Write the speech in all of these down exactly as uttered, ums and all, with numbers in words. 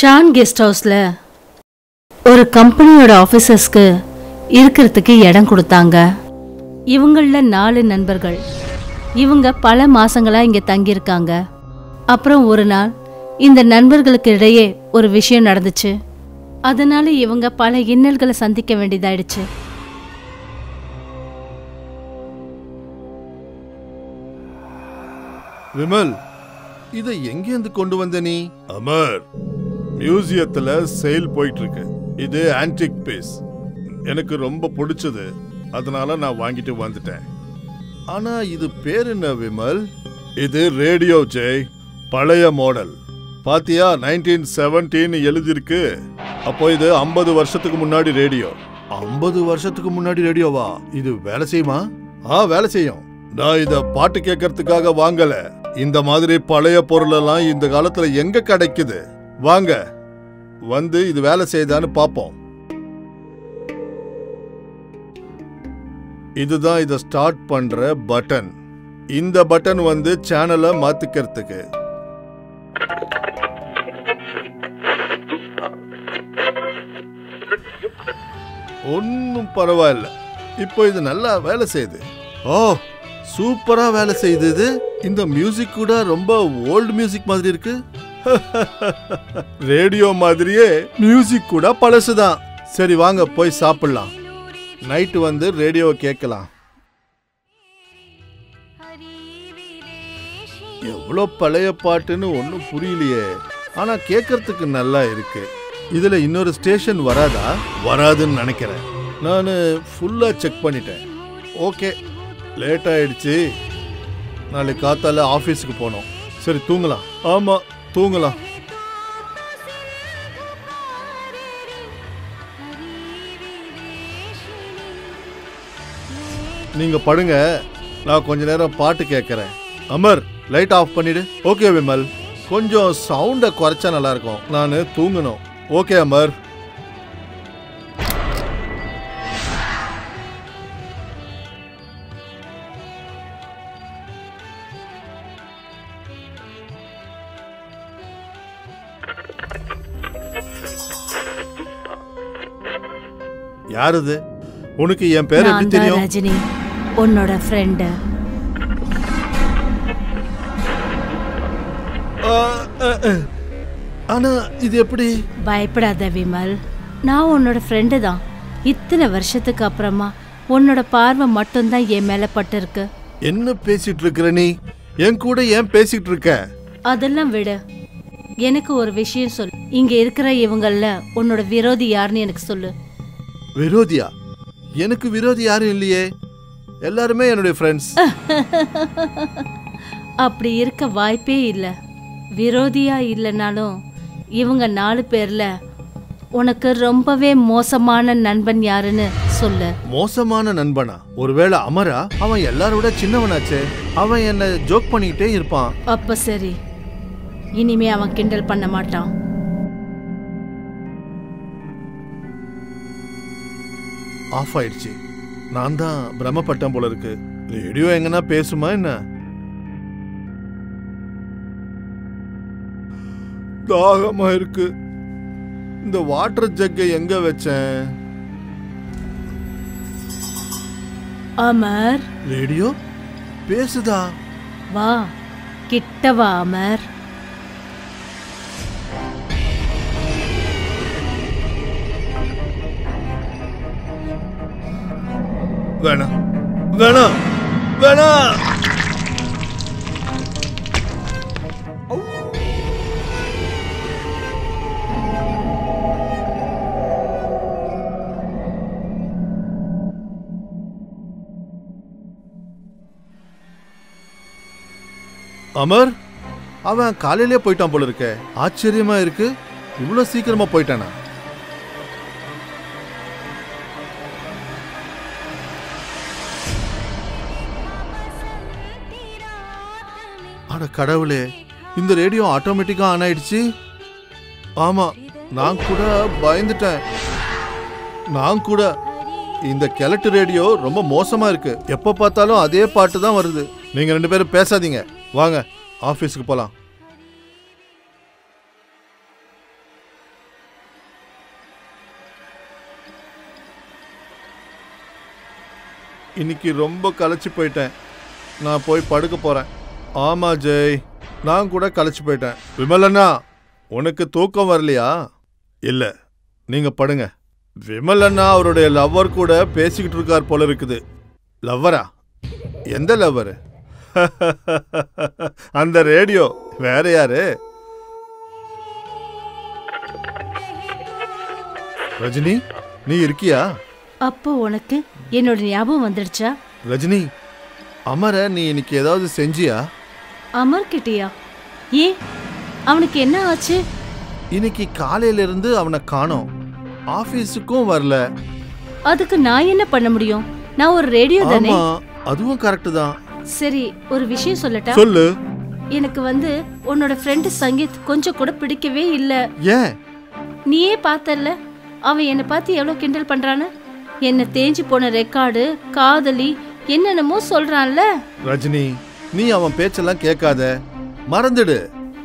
Shawn guest ஹவுஸ்ல ஒரு கம்பெனியோட ஆஃபீஸர்ஸ்க்கு இருக்கிறதுக்கு இடம் கொடுத்தாங்க. இவங்கள நாலு நண்பர்கள். இவங்க பல மாசங்களா இங்க தங்கியிருக்காங்க. அப்புறம் ஒரு நாள் இந்த நண்பர்களுக்கு இடையே ஒரு விஷயம் நடந்துச்சு. அதனால இவங்க பல இன்னல்களை சந்திக்க வேண்டியதாயிடுச்சு. விமல், இதை எங்கேருந்து கொண்டு வந்த நீ? அமர், மியூசியத்துல சேல் போயிட்டு இருக்கு. இது ஆன்டிக் பீஸ், எனக்கு ரொம்ப பிடிச்சது, அதனால நான் வாங்கிட்டு வந்துட்டேன். ஆனா இது பேர் என்ன விமல்? இது ரேடியோ ஜெய், பழைய மாடல். பாத்தியா, நைன்டீன் செவன்டீன் எழுதிருக்கு. அப்போ இது ஐம்பது வருஷத்துக்கு முன்னாடி ரேடியோ. ஐம்பது வருஷத்துக்கு முன்னாடி ரேடியோவா? இது வேலை செய்யுமா? ஆ, வேலை செய்யும். நான் இத பாட்டு கேட்கறதுக்காக வாங்கல. இந்த மாதிரி பழைய பொருள் எல்லாம் இந்த காலத்துல எங்க கிடைக்குது? வாங்க, வந்து இது வேலை செய்தான்னு பாப்போம். இதுதான் இத ஸ்டார்ட் பண்ற பட்டன். இந்த பட்டன் வந்து சேனலை மாத்திக்கிறதுக்கு. ஒன்னும் பரவாயில்ல, இப்போ இது நல்லா வேலை செய்யுது. ஓ, சூப்பரா வேலை செய்யுது. இந்த மியூசிக் கூட ரொம்ப ஓல்டு மியூசிக் மாதிரி இருக்கு. ரேடியோ மாதிரியே மியூசிக் கூட பழசுதான். சரி வாங்க போய் சாப்பிடலாம். நைட்டு வந்து ரேடியோ கேட்கலாம். எவ்வளோ பழைய பாட்டுன்னு ஒன்றும் புரியலையே, ஆனா கேட்கறதுக்கு நல்லா இருக்கு. இதுல இன்னொரு ஸ்டேஷன் வராதா? வராதுன்னு நினைக்கிறேன். நான் ஃபுல்லா செக் பண்ணிட்டேன். ஓகே, லேட் ஆயிடுச்சு. நாளைக்கு காத்தால ஆஃபீஸுக்கு போனோம். சரி தூங்கலாம். ஆமா, தூங்கலாம். நீங்க படுங்க, நான் கொஞ்ச நேரம் பாட்டு கேட்கறேன். அமர், லைட் ஆஃப் பண்ணிடு. ஓகே விமல், கொஞ்சம் சவுண்ட குறைச்சா நல்லா இருக்கும். நான் தூங்கணும். ஓகே அமர். யாருது? உனக்கு என் பேர் எப்படி தெரியும்? ரஜினி, உன்னோட ஃப்ரெண்ட். ஆனா இது எப்படி? பயப்படாத விமல், நான் உன்னோட ஃப்ரெண்டு தான். இத்தனை வருஷத்துக்கு அப்புறமா உன்னோட பார்வை மட்டும்தான் என் மேல பட்டு இருக்கு. என்ன பேசிட்டு இருக்கிற நீ? என் கூட ஏன் பேசிட்டு இருக்க? அதெல்லாம் விடு, எனக்கு ஒரு விஷயம் சொல்லு. இங்க இருக்கிற இவங்கள உன்னோட விரோதி யாருன்னு எனக்கு சொல்லு. விரோதியா? எனக்கு விரோதி யாரும் இல்லையே, எல்லாருமே என்னுடைய ஃப்ரெண்ட்ஸ். அப்படி இருக்க வாய்ப்பே இல்லை. விரோதியா இல்லைனாலும் இவங்க நாலு பேர்ல உனக்கு ரொம்பவே மோசமான நண்பன் யாருன்னு சொல்லு. மோசமான நண்பனா? ஒருவேளை அமரா? அவன் எல்லாரோட சின்னவனாச்சே. அவன் என்ன ஜோக் பண்ணிக்கிட்டே இருப்பான். அப்ப சரி, இனிமே அவன் கிண்டல் பண்ண மாட்டான். ஆஃப் ஆயிடுச்சு. நான் தான் பிரம்மப்பட்டம் போல இருக்கு. ரேடியோ எங்கன்னா பேசுமா என்ன? தாகமா இருக்கு. இந்த வாட்டர் ஜக்கை எங்க வச்சேன்? அமர், ரேடியோ பேசுதா? வா, கிட்ட வா அமர். வேணாம் வேணாம் வேணாம். அமர், அவன் காலையிலே போயிட்டான் போல இருக்க. ஆச்சரியமா இருக்கு, இவ்வளவு சீக்கிரமா போயிட்டானா? அட கடவுளே, இந்த ரேடியோ ஆட்டோமேட்டிக்கா ஆன் ஆயிடுச்சு. ஆமா, நான் கூட பயந்துட்டேன். நான் கூட. இந்த கிழட்டு ரேடியோ ரொம்ப மோசமா இருக்கு. எப்ப பார்த்தாலும் அதே பாட்டு தான் வருது. நீங்க ரெண்டு பேரும் பேசாதீங்க, வாங்க ஆபீஸ்க்கு போலாம். இன்னைக்கு ரொம்ப களைச்சு போயிட்டேன். நான் போய் படுக்க போறேன். ஆமா ஜெய், நான் கூட களைச்சு போயிட்டேன். விமலண்ணா, உனக்கு தூக்கம் வரலையா? இல்ல, நீங்க படுங்க. விமலண்ணா அவருடைய லவ்வர் கூட பேசிக்கிட்டு இருக்கார் போல இருக்குது. லவ்வரா? எந்த லவ்வர்? அந்த ரேடியோ. வேற யாரு? ரஜினி, நீ இருக்கியா? அப்போ உனக்கு என்னோட ஞாபகம் வந்துடுச்சா? ரஜினி, அமர நீ இன்னைக்கு ஏதாவது செஞ்சியா? அமர் கிட்டியா? ஏன், அவனுக்கு என்ன ஆச்சு? இன்னைக்கு காலையில இருந்து அவனை காணோம். ஆபீஸுக்கும் வரல. அதுக்கு நான் என்ன பண்ண முடியும்? நான் ஒரு ரேடியோ தானே. ஆமா, அதுவும் கரெக்ட் தான். சரி, ஒரு விஷயம் சொல்லட்டா? சொல்லு. எனக்கு வந்து உன்னோட ஃப்ரெண்ட் சங்கீத் கொஞ்சம் கூட பிடிக்கவே இல்ல. ஏன்? நீயே பார்த்தல்ல அவன் என்னை பார்த்து எவ்வளவு கிண்டல் பண்றான்னு. என்ன தேஞ்சு போன ரெக்கார்டு, காதலி, என்னென்னமோ சொல்றான்ல. ரஜினி, நீ அவன் பேச்செல்லாம் கேட்காத, மறந்துடு.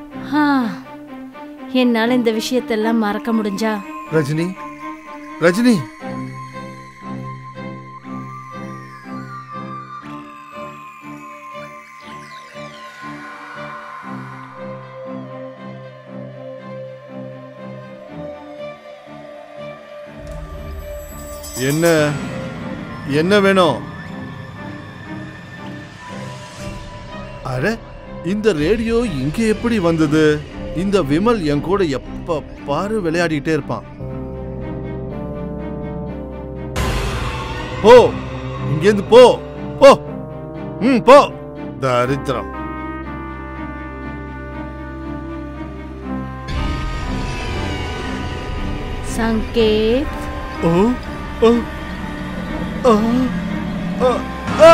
என்னால இந்த விஷயத்தெல்லாம் மறக்க முடிஞ்சா? ரஜினி, ரஜினி, என்ன என்ன வேணும்? அட, இந்த ரேடியோ இங்க எப்படி வந்தது? இந்த விமல் என் கூட எப்ப பாரு விளையாடிட்டே இருப்பான். போ, இங்கேருந்து போ போ. ம் போ. தரித்திரம். சங்கேத். ஓ ஓ ஓ ஓ ஆ!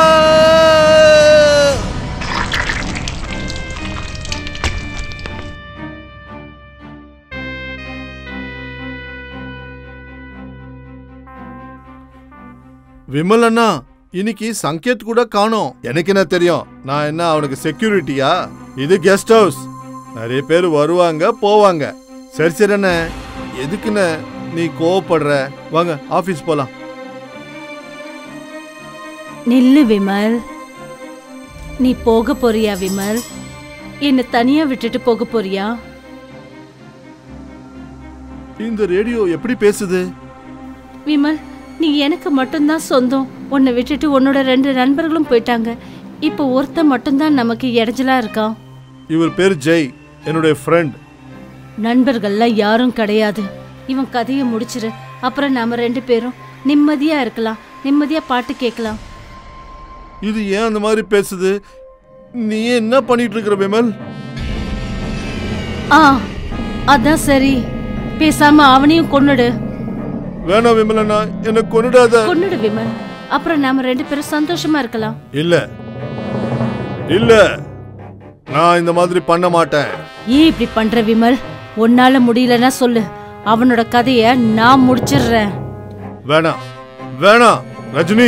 விமல் அண்ணா, இன்னைக்கு சங்கேத் கூட காணோம். எனக்கு என்ன தெரியும்? நான் என்ன அவனுக்கு செக்யூரிட்டியா? இது கெஸ்ட் ஹவுஸ். நிறைய பேர் வருவாங்க போவாங்க. சரி சரி அண்ணே, எதுக்குன்னு நீ கோவப்படுற? வாங்க ஆபீஸ் போலாம். நில்லு விமல். நீ போக போறியா விமல்? என்ன தனியா விட்டுட்டு போக போறியா? இந்த ரேடியோ எப்படி பேசுது? விமல், நீ எனக்கு மட்டும்தான் சொந்தம். உன்னை விட்டுட்டு உன்னோட ரெண்டு நண்பர்களும் போயிட்டாங்க. இப்போ ஒருத்தன் மட்டும்தான் நமக்கு இடைஞ்சலா இருக்கான். இவர் பேர் ஜெய், என்னுடைய ஃப்ரெண்ட். நண்பர்கள்லாம் யாரும் கிடையாது. இவன் கதையை முடிச்சிரு, அப்புறம் நாம ரெண்டு பேரும் நிம்மதியா இருக்கலாம், நிம்மதியா பாட்டு கேட்கலாம். இது ஏன் அந்த மாதிரி பேசுது? நீ என்ன பண்ணிட்டு இருக்கிற விமல்? ஆ, அதான் சரி. பேசாம அவனையும் கொன்னுடு. வேணாம் விமல் அண்ணா, என்ன கொன்னுடாத. கொன்னுடு விமல், அப்புறம் நாம ரெண்டு பேரும் சந்தோஷமா இருக்கலாம். இல்ல இல்ல, நான் இந்த மாதிரி பண்ண மாட்டேன். ஏன் இப்படி பண்ற விமல்? உன்னால முடியலன்னா சொல்லு, அவனோட கதைய நான் முடிச்சிடுறேன். வேணாம் வேணாம் ரஜினி.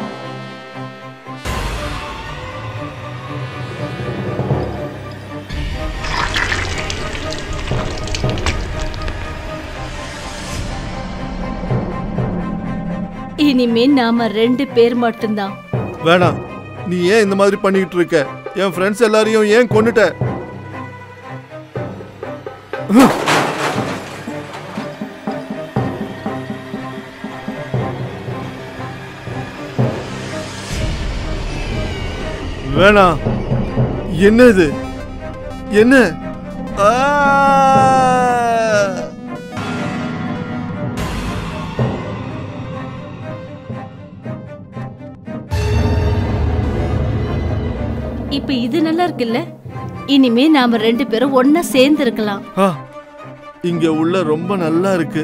இனிமே நாம ரெண்டு பேர் மட்டும்தான். வேணாம், நீ ஏன் இந்த மாதிரி பண்ணிட்டு இருக்க? என் ஃப்ரெண்ட்ஸ் எல்லாரையும் ஏன் கொன்னுட்ட? வேணாம். என்ன இது? என்ன? இப்ப இது நல்லா இருக்குல்ல? இனிமே நாம ரெண்டு பேரும் ஒன்னா சேர்ந்து இருக்கலாம். இங்க உள்ள ரொம்ப நல்லா இருக்கு.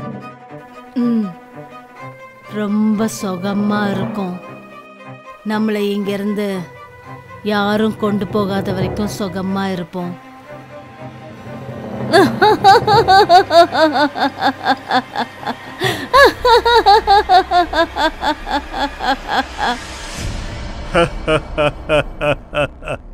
ரொம்ப சுகமா இருக்கும். நம்மளை இங்க இருந்து யாரும் கொண்டு போகாத வரைக்கும் சுகமா இருப்போம். Ha ha ha ha ha ha.